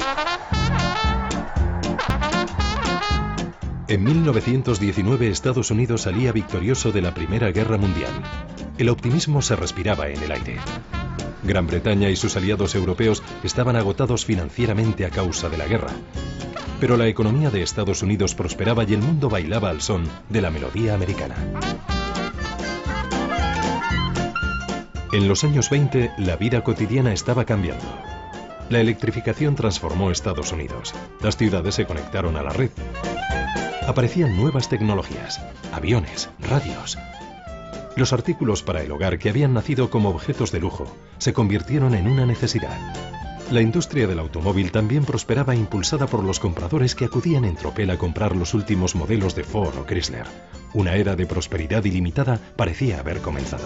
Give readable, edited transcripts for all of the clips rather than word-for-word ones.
En 1919 Estados Unidos salía victorioso de la Primera Guerra Mundial. El optimismo se respiraba en el aire. Gran Bretaña y sus aliados europeos estaban agotados financieramente a causa de la guerra. Pero la economía de Estados Unidos prosperaba y el mundo bailaba al son de la melodía americana. En los años 20, la vida cotidiana estaba cambiando. La electrificación transformó Estados Unidos. Las ciudades se conectaron a la red. Aparecían nuevas tecnologías, aviones, radios. Los artículos para el hogar que habían nacido como objetos de lujo se convirtieron en una necesidad. La industria del automóvil también prosperaba impulsada por los compradores que acudían en tropel a comprar los últimos modelos de Ford o Chrysler. Una era de prosperidad ilimitada parecía haber comenzado.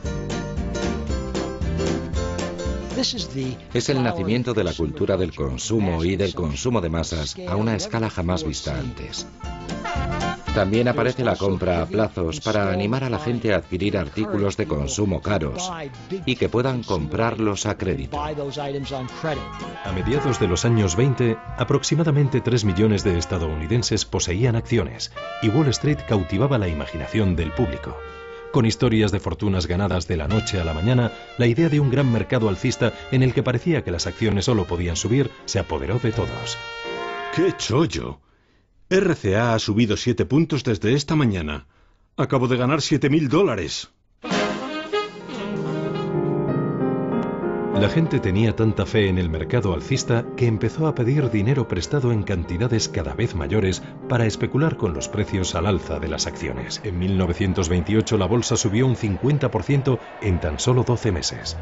Es el nacimiento de la cultura del consumo y del consumo de masas a una escala jamás vista antes. También aparece la compra a plazos para animar a la gente a adquirir artículos de consumo caros y que puedan comprarlos a crédito. A mediados de los años 20, aproximadamente 3 millones de estadounidenses poseían acciones y Wall Street cautivaba la imaginación del público. Con historias de fortunas ganadas de la noche a la mañana, la idea de un gran mercado alcista en el que parecía que las acciones solo podían subir se apoderó de todos. ¡Qué chollo! RCA ha subido 7 puntos desde esta mañana. Acabo de ganar $7.000. La gente tenía tanta fe en el mercado alcista que empezó a pedir dinero prestado en cantidades cada vez mayores para especular con los precios al alza de las acciones. En 1928 la bolsa subió un 50% en tan solo 12 meses.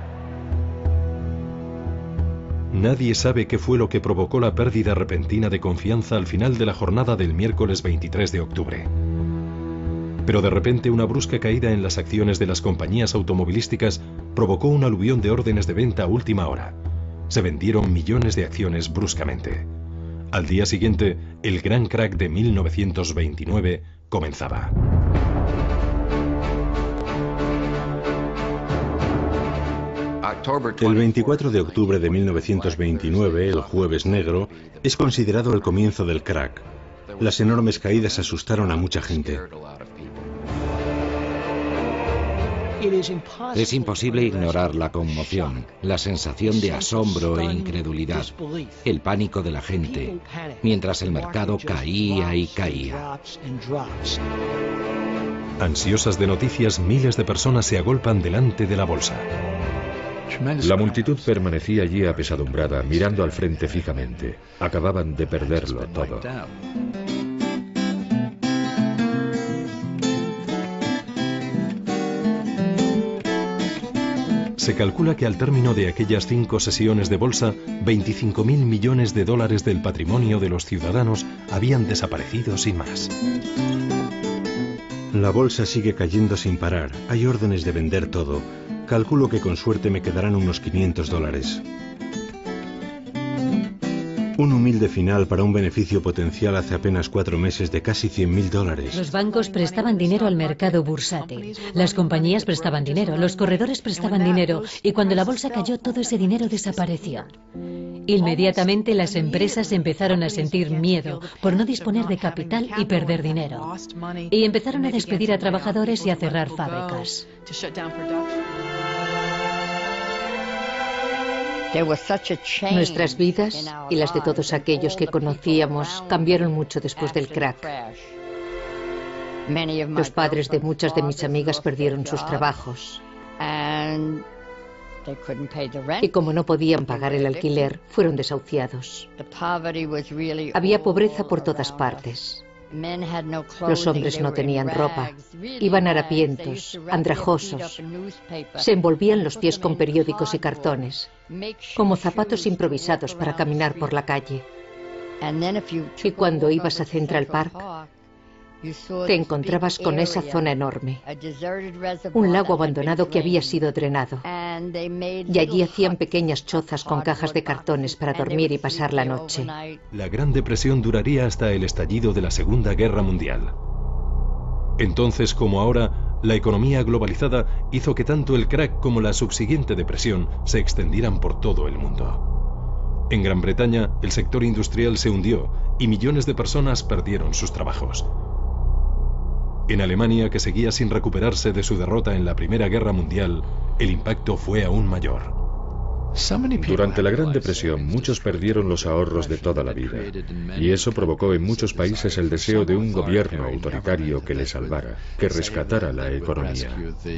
Nadie sabe qué fue lo que provocó la pérdida repentina de confianza al final de la jornada del miércoles 23 de octubre. Pero de repente una brusca caída en las acciones de las compañías automovilísticas provocó un aluvión de órdenes de venta a última hora. Se vendieron millones de acciones bruscamente. Al día siguiente, el gran crack de 1929 comenzaba. El 24 de octubre de 1929, el Jueves Negro, es considerado el comienzo del crack. Las enormes caídas asustaron a mucha gente. Es imposible ignorar la conmoción, la sensación de asombro e incredulidad, el pánico de la gente, mientras el mercado caía y caía. Ansiosas de noticias, miles de personas se agolpan delante de la bolsa. La multitud permanecía allí apesadumbrada, mirando al frente fijamente. Acababan de perderlo todo. Se calcula que al término de aquellas 5 sesiones de bolsa, 25.000 millones de dólares del patrimonio de los ciudadanos habían desaparecido sin más. La bolsa sigue cayendo sin parar. Hay órdenes de vender todo. Calculo que con suerte me quedarán unos $500. Un humilde final para un beneficio potencial hace apenas 4 meses de casi $100.000. Los bancos prestaban dinero al mercado bursátil. Las compañías prestaban dinero, los corredores prestaban dinero y cuando la bolsa cayó todo ese dinero desapareció. Inmediatamente las empresas empezaron a sentir miedo por no disponer de capital y perder dinero. Y empezaron a despedir a trabajadores y a cerrar fábricas. Nuestras vidas y las de todos aquellos que conocíamos cambiaron mucho después del crack. Los padres de muchas de mis amigas perdieron sus trabajos. Y como no podían pagar el alquiler, fueron desahuciados. Había pobreza por todas partes. Los hombres no tenían ropa, iban harapientos, andrajosos, se envolvían los pies con periódicos y cartones, como zapatos improvisados para caminar por la calle. Y cuando ibas a Central Park, te encontrabas con esa zona enorme, un lago abandonado que había sido drenado, y allí hacían pequeñas chozas con cajas de cartones para dormir y pasar la noche. La Gran Depresión duraría hasta el estallido de la Segunda Guerra Mundial. Entonces, como ahora, la economía globalizada hizo que tanto el crack como la subsiguiente depresión se extendieran por todo el mundo. En Gran Bretaña, el sector industrial se hundió y millones de personas perdieron sus trabajos. En Alemania, que seguía sin recuperarse de su derrota en la Primera Guerra Mundial, el impacto fue aún mayor. Durante la Gran Depresión, muchos perdieron los ahorros de toda la vida, y eso provocó en muchos países el deseo de un gobierno autoritario que les salvara, que rescatara la economía.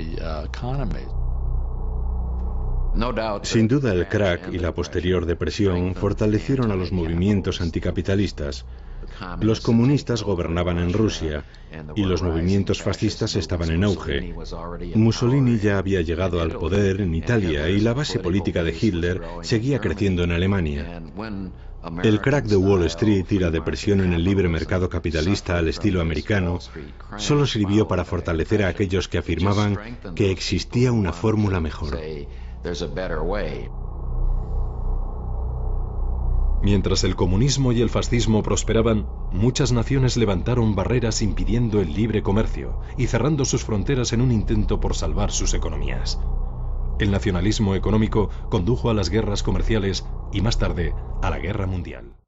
Sin duda, el crack y la posterior depresión fortalecieron a los movimientos anticapitalistas. Los comunistas gobernaban en Rusia y los movimientos fascistas estaban en auge. Mussolini ya había llegado al poder en Italia y la base política de Hitler seguía creciendo en Alemania. El crack de Wall Street y la depresión en el libre mercado capitalista al estilo americano solo sirvió para fortalecer a aquellos que afirmaban que existía una fórmula mejor. Mientras el comunismo y el fascismo prosperaban, muchas naciones levantaron barreras impidiendo el libre comercio y cerrando sus fronteras en un intento por salvar sus economías. El nacionalismo económico condujo a las guerras comerciales y más tarde a la Guerra Mundial.